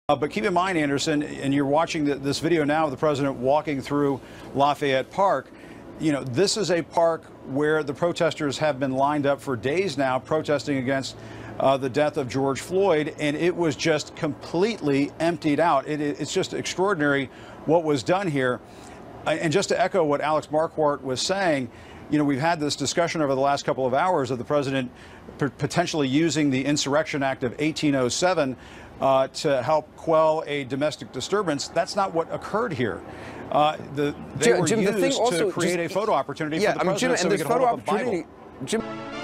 But keep in mind, Anderson, and you're watching this video now of the president walking through Lafayette Park. You know, this is a park where the protesters have been lined up for days now, protesting against the death of George Floyd, and it was just completely emptied out. It's just extraordinary what was done here. And just to echo what Alex Marquardt was saying, you know, we've had this discussion over the last couple of hours of the president potentially using the Insurrection Act of 1807 to help quell a domestic disturbance. That's not what occurred here. They were used to create a photo opportunity for the president so he could hold up a Bible.